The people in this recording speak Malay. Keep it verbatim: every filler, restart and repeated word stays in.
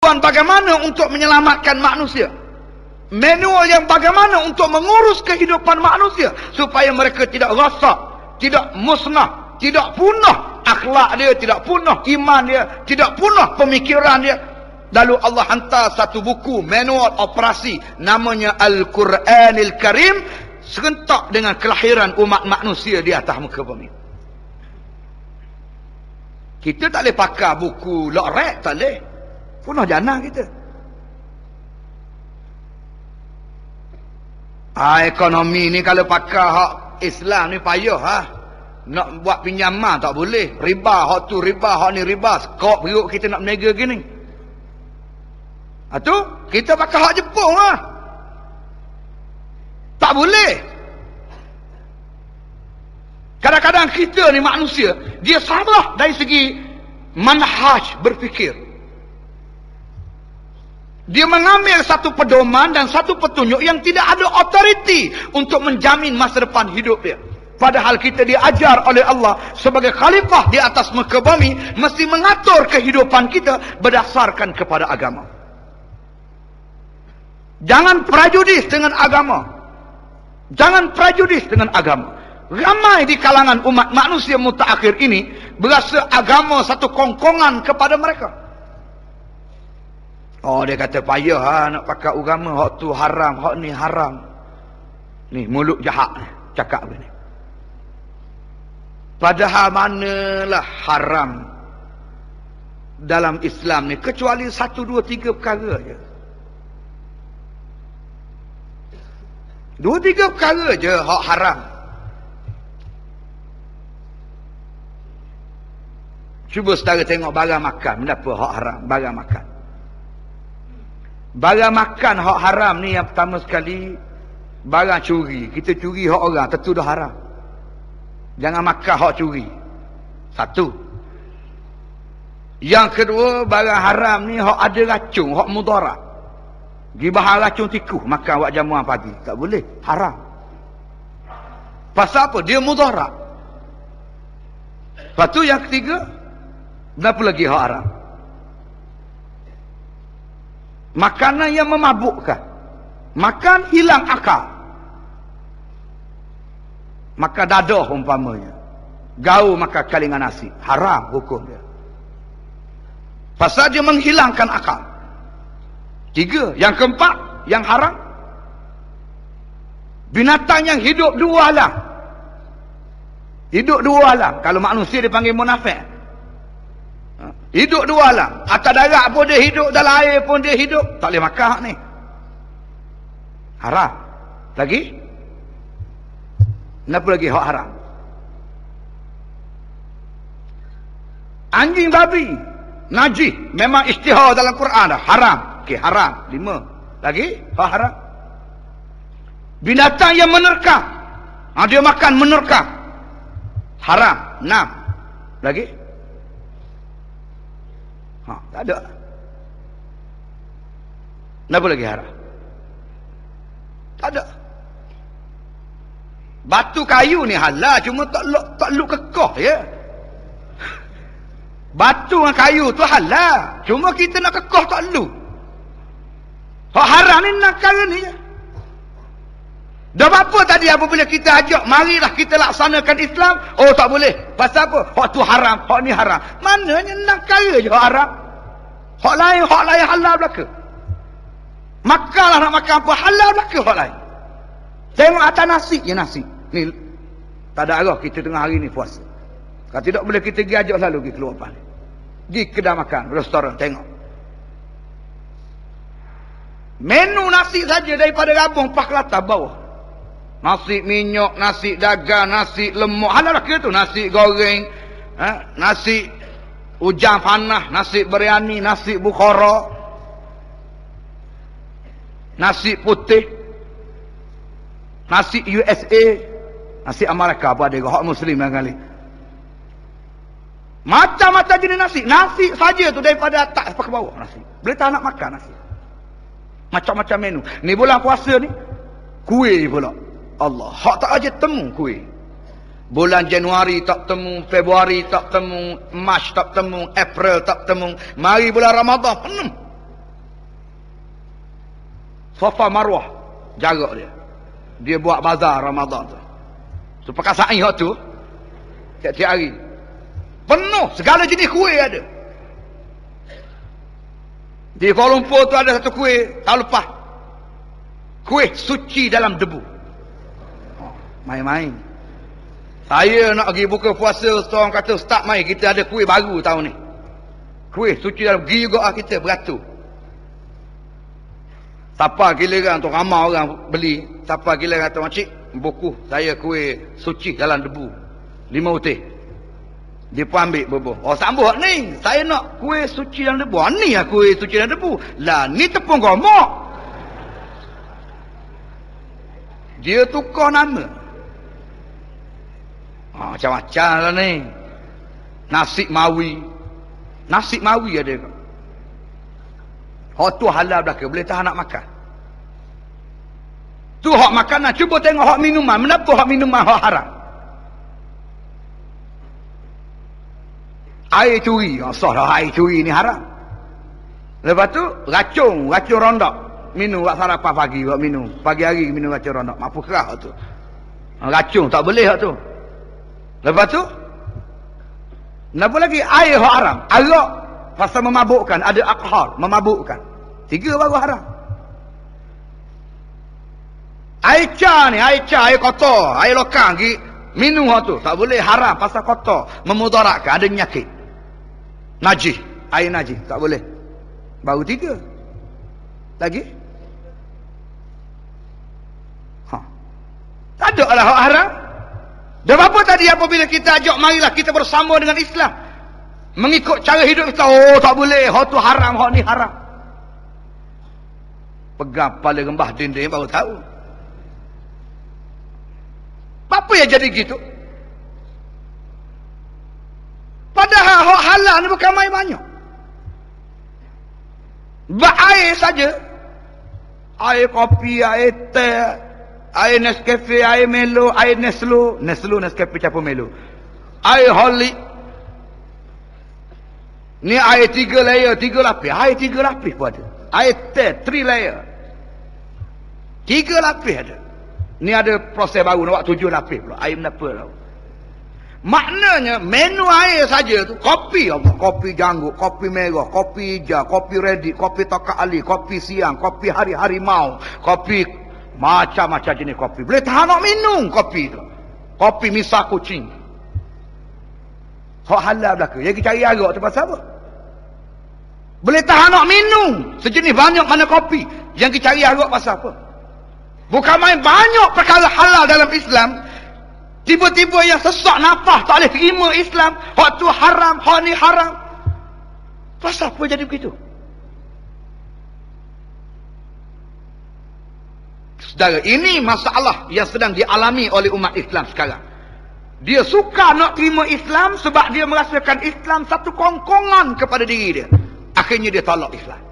panduan bagaimana untuk menyelamatkan manusia. Manual yang bagaimana untuk mengurus kehidupan manusia supaya mereka tidak rosak, tidak musnah, tidak punah akhlak dia, tidak punah iman dia, tidak punah pemikiran dia. Lalu Allah hantar satu buku manual operasi namanya Al-Quranil Karim, serentak dengan kelahiran umat manusia di atas muka bumi. Kita tak boleh pakai buku lorek, tak boleh. Punah jana kita. Ah, ekonomi ni kalau pakai hak Islam ni payah ha. Nak buat pinjaman tak boleh. Riba, hak tu riba, hak ni riba. Skop perut kita nak meniaga gini. Ha tu, kita pakai hak Jepun lah. Tak boleh. Kadang-kadang kita ni manusia, dia salah dari segi manhaj berfikir. Dia mengambil satu pedoman dan satu petunjuk yang tidak ada otoriti untuk menjamin masa depan hidup dia. Padahal kita diajar oleh Allah sebagai khalifah di atas muka bumi, mesti mengatur kehidupan kita berdasarkan kepada agama. Jangan prejudis dengan agama. Jangan prejudis dengan agama. Ramai di kalangan umat manusia mutaakhir ini berasa agama satu kongkongan kepada mereka. Oh, dia kata payah ha, nak pakai agama, hak tu haram, hak ni haram. Ni mulut jahat ni cakap begini. Padahal manalah haram dalam Islam ni kecuali satu dua tiga perkara je. Dua tiga perkara je hak haram. Cuba saudara tengok barang makan, kenapa hak haram barang makan. Barang makan hak haram ni yang pertama sekali barang curi. Kita curi hak orang, tentu dah haram. Jangan makan hak curi. Satu. Yang kedua, barang haram ni hak ada racun, hak mudarat. Gibahan racun tikus makan awak jamuan pagi, tak boleh, haram. Pasal apa? Dia mudarat. Lepas tu yang ketiga, kenapa lagi hak haram? Makanan yang memabukkan. Makan hilang akal. Makan dadah umpamanya. Gaul makan kalingan nasi. Haram hukum dia. Pasal dia menghilangkan akal. Tiga. Yang keempat, yang haram. Binatang yang hidup dua alam. Hidup dua alam. Kalau manusia dipanggil munafik. Hidup dua alam. Atas darat pun dia hidup, dalam air pun dia hidup. Tak boleh makan ni. Haram. Lagi? Kenapa lagi hak haram? Anjing babi najis, memang istihar dalam Quran dah. Haram. Okey, haram. Lima. Lagi? Hak haram. Binatang yang menerkam. Ha, dia makan menerkam. Haram. Enam. Lagi? Ha, tak ada. Kenapa lagi haram? Tak ada. Batu kayu ni halal, cuma tak luk, tak luk kekah ya. Batu dengan kayu tu halal, cuma kita nak kekah tak luk. Hak haram ni nak kala ni ya. Dah apa tadi apabila kita ajak, marilah kita laksanakan Islam. Oh tak boleh. Pasal apa? Hak tu haram, hak ni haram. Mananya nak kala je hak haram. Hak lain, hak lain halal belaka. Makanlah nak makan apa, halal belaka hak lain. Tengok atas nasi je nasi. Ni tak ada arah kita tengah hari ni puasa. Kalau tidak boleh kita pergi ajak selalu pergi keluar pan. Pergi kedai makan, restoran, tengok. Menu nasi saja daripada Gabung Pak Kelantan bawah. Nasi minyak, nasi dagang, nasi lemak. Halal ke tu? Nasi goreng, ha? Nasi ujang panah, nasi biryani, nasi bukhara, nasi putih, nasi U S A, nasi Amerika apa ada hak Muslim yang kali. Macam-macam jenis nasi. Nasi saja tu daripada atas sampai ke bawah nasi. Boleh tak nak makan nasi. Macam-macam menu. Ni bulan puasa ni kuih pula. Allah, hak tak aja temu kuih. Bulan Januari tak temu, Februari tak temu, Mac tak temu, April tak temu. Mari bulan Ramadan penuh. Safa Marwah jarak dia. Dia buat bazar Ramadan tu. So pakai sa'i hak tu tiap-tiap hari. Penuh segala jenis kuih ada. Di Kuala Lumpur tu ada satu kuih tahun lepas. Kuih suci dalam debu. Main-main. Saya nak pergi buka puasa, seorang kata, "Ustaz, mai kita ada kuih baru tahun ni." Kuih suci dalam, pergi juga kita beratur. Siapa giliran tu, ramai orang beli. Siapa giliran kata, "Makcik, buku saya kuih suci dalam debu. Lima utih." Dia pun ambil berbuh. "Oh, sambut ni. Saya nak kuih suci dalam debu." "Ah, ni lah kuih suci dalam debu." "Lah, ni tepung gomok." Dia tukar nama. Ah, macam-macam lah ni. Nasi mawi. Nasi mawi ada. Hak tu halal belaka. Boleh tahan nak makan. Tu hak makanan. Cuba tengok hak minuman. Kenapa hak minuman hak haram? Air curi. Oh, sah dah air curi ni haram. Lepas tu, racun. Racun rondak. Minum buat sarapan pagi. Buat minum. Pagi hari minum racun rondak. Mampu kerah tu. Racun tak boleh hak tu. Lepas tu, kenapa lagi? Air hak haram. Arak. Pasal memabukkan. Ada alkohol. Memabukkan. Tiga baru haram. Air ca ni. Air ca. Air kotor. Air lokang. Minum hak tu. Tak boleh haram. Pasal kotor. Memudaratkan. Ada penyakit. Najis. Air najis. Tak boleh. Baru tiga. Lagi? Ha. Tak ada lah hak haram. Dan apa tadi apabila kita ajak, marilah kita bersama dengan Islam. Mengikut cara hidup kita. Oh, tak boleh. Hak tu haram. Hak ni haram. Pegang kepala rembah dinding baru tahu. Apa yang jadi gitu? Padahal hak halal ni bukan main banyak. Berair saja. Air kopi, air teh, air Nescafe, air Melo, air Neslo. Neslo, Nescafe campur Melo. Air Horlick. Ni air tiga layer, tiga lapis. Air tiga lapis pun ada. Air teh, three layer. Tiga lapis ada. Ni ada proses baru, nak buat tujuh lapis pula. Air menapa tau. Maknanya, menu air saja tu, kopi apa? Kopi janggut, kopi merah, kopi hijau, kopi redik, kopi toka ali, kopi siang, kopi hari-hari mau, kopi macam-macam jenis kopi. Boleh tahan nak minum kopi tu. Kopi misah kucing. Hak halal belaka. Yang kita cari arak tu pasal apa? Boleh tahan nak minum. Sejenis banyak mana kopi. Yang kita cari arak pasal apa? Bukan main banyak perkara halal dalam Islam. Tiba-tiba yang sesak nafas tak boleh terima Islam. Hak tu haram, hak ni haram. Pasal apa jadi begitu? Saudara, ini masalah yang sedang dialami oleh umat Islam sekarang. Dia suka nak terima Islam sebab dia merasakan Islam satu kongkongan kepada diri dia. Akhirnya dia tolak Islam.